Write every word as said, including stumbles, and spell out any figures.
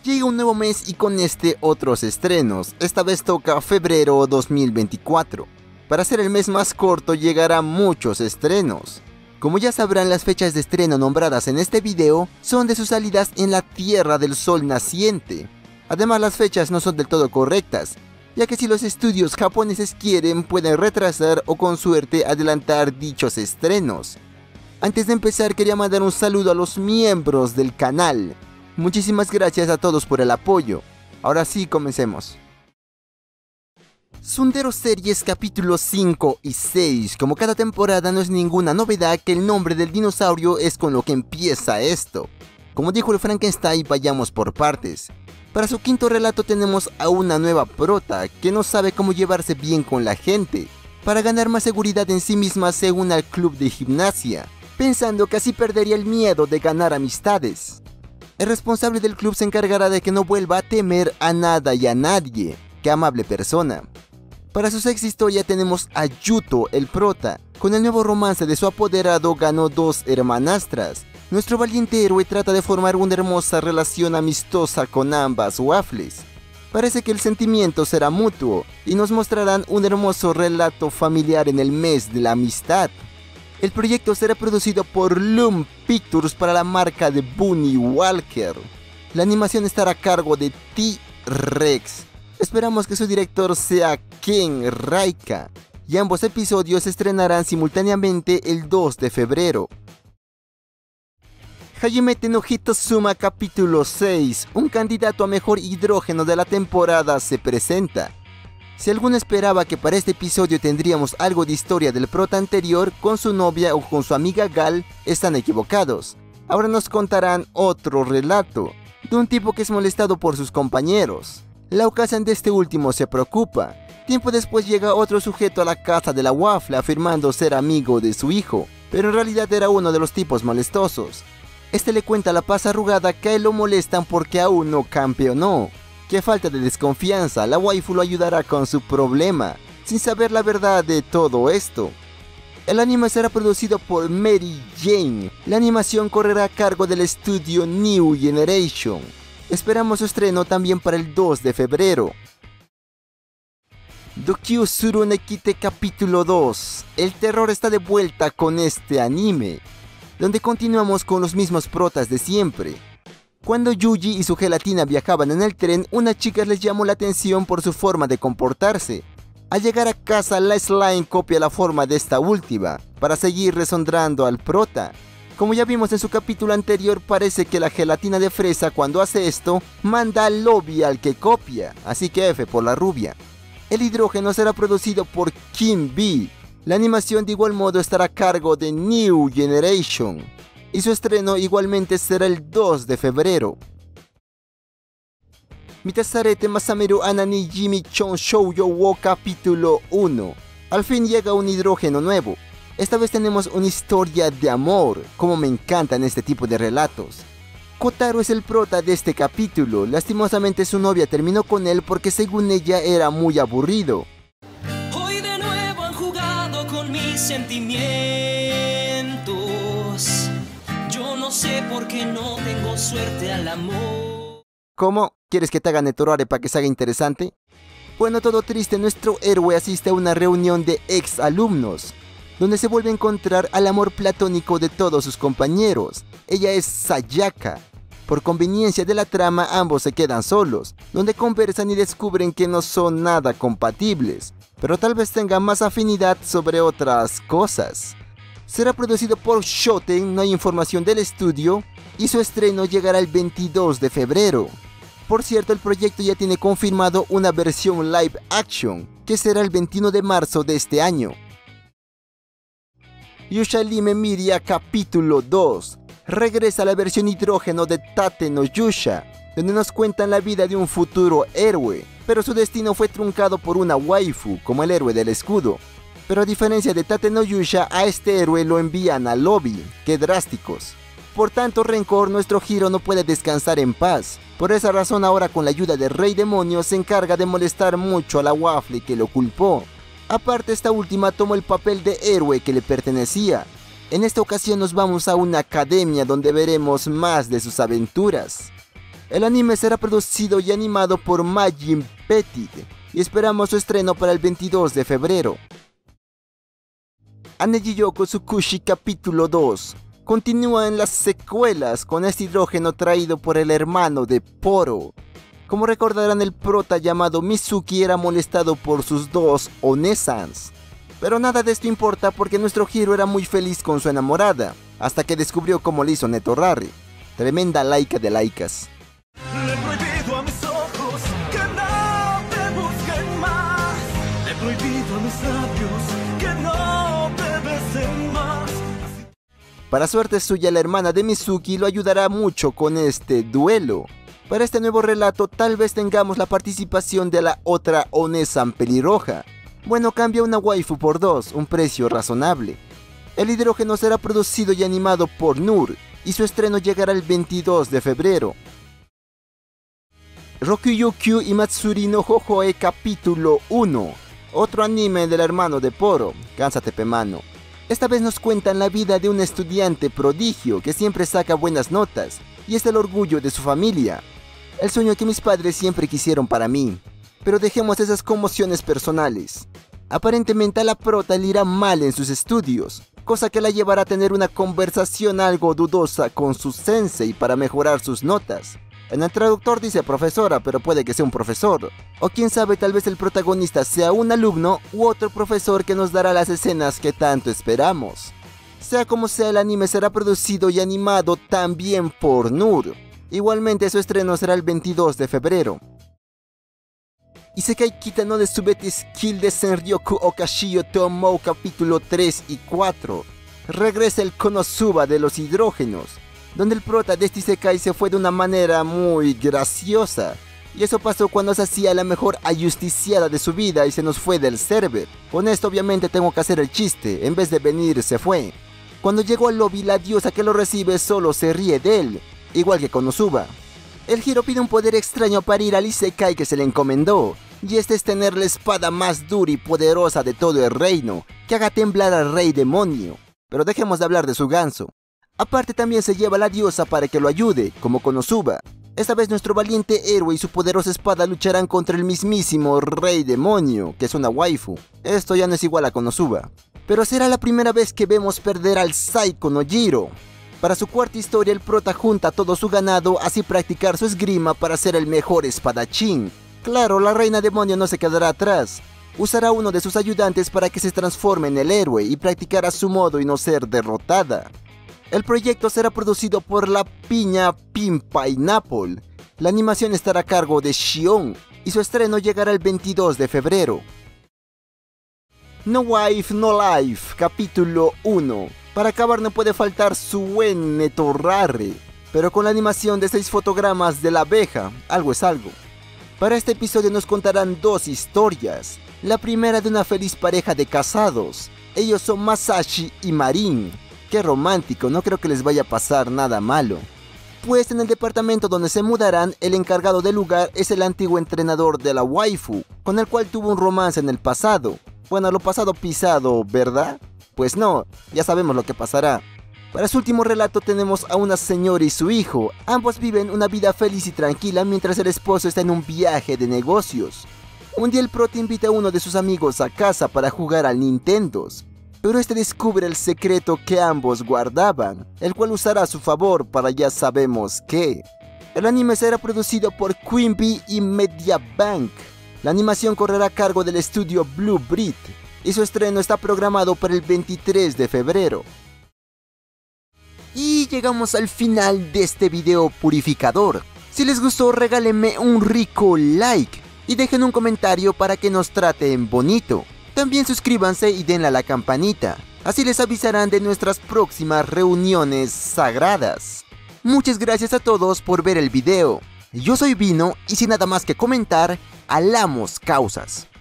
Llega un nuevo mes y con este otros estrenos, esta vez toca febrero dos mil veinticuatro. Para ser el mes más corto llegarán muchos estrenos. Como ya sabrán, las fechas de estreno nombradas en este video son de sus salidas en la Tierra del Sol naciente. Además, las fechas no son del todo correctas, ya que si los estudios japoneses quieren pueden retrasar o con suerte adelantar dichos estrenos. Antes de empezar quería mandar un saludo a los miembros del canal. Muchísimas gracias a todos por el apoyo. Ahora sí, comencemos. Tsundere Series capítulos cinco y seis. Como cada temporada no es ninguna novedad que el nombre del dinosaurio es con lo que empieza esto. Como dijo el Frankenstein, vayamos por partes. Para su quinto relato tenemos a una nueva prota que no sabe cómo llevarse bien con la gente. Para ganar más seguridad en sí misma se une al club de gimnasia, pensando que así perdería el miedo de ganar amistades. El responsable del club se encargará de que no vuelva a temer a nada y a nadie. ¡Qué amable persona! Para su sexta historia tenemos a Yuto, el prota. Con el nuevo romance de su apoderado ganó dos hermanastras. Nuestro valiente héroe trata de formar una hermosa relación amistosa con ambas waffles. Parece que el sentimiento será mutuo y nos mostrarán un hermoso relato familiar en el mes de la amistad. El proyecto será producido por Loom Pictures para la marca de Bunny Walker. La animación estará a cargo de T-Rex. Esperamos que su director sea Ken Raika, y ambos episodios se estrenarán simultáneamente el dos de febrero. Hajimete no Hitozuma capítulo seis, un candidato a mejor hidrógeno de la temporada se presenta. Si alguno esperaba que para este episodio tendríamos algo de historia del prota anterior con su novia o con su amiga Gal, están equivocados. Ahora nos contarán otro relato, de un tipo que es molestado por sus compañeros. La ocasión de este último se preocupa. Tiempo después llega otro sujeto a la casa de la waffle afirmando ser amigo de su hijo, pero en realidad era uno de los tipos molestosos. Este le cuenta a la paz arrugada que a él lo molestan porque aún no campeonó. ¡Qué falta de desconfianza! La waifu lo ayudará con su problema, sin saber la verdad de todo esto. El anime será producido por Mary Jane. La animación correrá a cargo del estudio New Generation. Esperamos su estreno también para el dos de febrero. Dokyu Suru Nekite capítulo dos. El terror está de vuelta con este anime, donde continuamos con los mismos protas de siempre. Cuando Yuji y su gelatina viajaban en el tren, una chica les llamó la atención por su forma de comportarse. Al llegar a casa, la slime copia la forma de esta última, para seguir resondrando al prota. Como ya vimos en su capítulo anterior, parece que la gelatina de fresa cuando hace esto, manda al lobby al que copia, así que F por la rubia. El hidrógeno será producido por Kim B. La animación de igual modo estará a cargo de New Generation, y su estreno igualmente será el dos de febrero. Mitasarete Masameru Anani Jimmy Chon Shoujo wo capítulo uno. Al fin llega un hidrógeno nuevo. Esta vez tenemos una historia de amor, como me encantan este tipo de relatos. Kotaro es el prota de este capítulo. Lastimosamente su novia terminó con él porque según ella era muy aburrido. Hoy de nuevo han jugado con mis sentimientos. Yo no sé por qué no tengo suerte al amor. ¿Cómo? ¿Quieres que te haga netorare para que se haga interesante? Bueno, todo triste, nuestro héroe asiste a una reunión de ex alumnos, donde se vuelve a encontrar al amor platónico de todos sus compañeros. Ella es Sayaka. Por conveniencia de la trama, ambos se quedan solos, donde conversan y descubren que no son nada compatibles, pero tal vez tengan más afinidad sobre otras cosas. Será producido por Shoten, no hay información del estudio, y su estreno llegará el veintidós de febrero. Por cierto, el proyecto ya tiene confirmado una versión live action, que será el veintiuno de marzo de este año. Yushalime Miria capítulo dos. Regresa la versión hidrógeno de Tate no Yusha, donde nos cuentan la vida de un futuro héroe, pero su destino fue truncado por una waifu, como el héroe del escudo. Pero a diferencia de Tate no Yusha, a este héroe lo envían al lobby. ¡Qué drásticos! Por tanto, Rencor, nuestro Hiro, no puede descansar en paz. Por esa razón, ahora con la ayuda del Rey Demonio se encarga de molestar mucho a la waffle que lo culpó. Aparte, esta última tomó el papel de héroe que le pertenecía. En esta ocasión nos vamos a una academia donde veremos más de sus aventuras. El anime será producido y animado por Majin Petit y esperamos su estreno para el veintidós de febrero. Anejiyoko Tsukushi capítulo dos. Continúa en las secuelas con este hidrógeno traído por el hermano de Poro. Como recordarán, el prota llamado Mizuki era molestado por sus dos Onesans. Pero nada de esto importa porque nuestro Hiro era muy feliz con su enamorada, hasta que descubrió cómo le hizo Netorrarre. Tremenda laica de laicas. Le he prohibido a mis ojos que no te busquen más. Le he prohibido a mis labios que no te besen más. Para suerte suya, la hermana de Mizuki lo ayudará mucho con este duelo. Para este nuevo relato tal vez tengamos la participación de la otra Onesan pelirroja. Bueno, cambia una waifu por dos, un precio razonable. El hidrógeno será producido y animado por Nur, y su estreno llegará el veintidós de febrero. Rokyukyu Imatsuri no Hohoe capítulo uno. Otro anime del hermano de Poro, cánsate pemano. Esta vez nos cuentan la vida de un estudiante prodigio que siempre saca buenas notas, y es el orgullo de su familia. El sueño que mis padres siempre quisieron para mí. Pero dejemos esas conmociones personales. Aparentemente a la prota le irá mal en sus estudios, cosa que la llevará a tener una conversación algo dudosa con su sensei para mejorar sus notas. En el traductor dice profesora, pero puede que sea un profesor. O quién sabe, tal vez el protagonista sea un alumno u otro profesor que nos dará las escenas que tanto esperamos. Sea como sea, el anime será producido y animado también por Nur. Igualmente su estreno será el veintidós de febrero. Isekai Kitano de Tsubete Skill de Senryoku Okashiyo Tomou capítulo tres y cuatro. Regresa el Konosuba de los hidrógenos, donde el prota de este Isekai se fue de una manera muy graciosa. Y eso pasó cuando se hacía la mejor ajusticiada de su vida y se nos fue del server. Con esto obviamente tengo que hacer el chiste, en vez de venir se fue. Cuando llegó al lobby, la diosa que lo recibe solo se ríe de él, igual que Konosuba. El Hiro pide un poder extraño para ir al Isekai que se le encomendó, y este es tener la espada más dura y poderosa de todo el reino, que haga temblar al rey demonio. Pero dejemos de hablar de su ganso. Aparte también se lleva a la diosa para que lo ayude, como Konosuba. Esta vez nuestro valiente héroe y su poderosa espada lucharán contra el mismísimo rey demonio, que es una waifu. Esto ya no es igual a Konosuba. Pero será la primera vez que vemos perder al Saiko no Jiro. Para su cuarta historia, el prota junta todo su ganado, así practicar su esgrima para ser el mejor espadachín. Claro, la reina demonio no se quedará atrás. Usará uno de sus ayudantes para que se transforme en el héroe y practicar a su modo y no ser derrotada. El proyecto será producido por la piña Pin Pineapple. La animación estará a cargo de Shion y su estreno llegará el veintidós de febrero. No Wife No Life capítulo uno. Para acabar no puede faltar su buen Netorrarre, pero con la animación de seis fotogramas de la abeja, algo es algo. Para este episodio nos contarán dos historias. La primera de una feliz pareja de casados. Ellos son Masashi y Marin. Qué romántico, no creo que les vaya a pasar nada malo. Pues en el departamento donde se mudarán, el encargado del lugar es el antiguo entrenador de la waifu, con el cual tuvo un romance en el pasado. Bueno, lo pasado pisado, ¿verdad? Pues no, ya sabemos lo que pasará. Para su último relato tenemos a una señora y su hijo. Ambos viven una vida feliz y tranquila mientras el esposo está en un viaje de negocios. Un día el prota invita a uno de sus amigos a casa para jugar al Nintendo, pero este descubre el secreto que ambos guardaban, el cual usará a su favor para ya sabemos qué. El anime será producido por Queen Bee y Mediabank. La animación correrá a cargo del estudio Blue Brit y su estreno está programado para el veintitrés de febrero. Y llegamos al final de este video purificador. Si les gustó, regálenme un rico like y dejen un comentario para que nos traten bonito. También suscríbanse y denle a la campanita, así les avisarán de nuestras próximas reuniones sagradas. Muchas gracias a todos por ver el video. Yo soy Vino y sin nada más que comentar, alamos causas.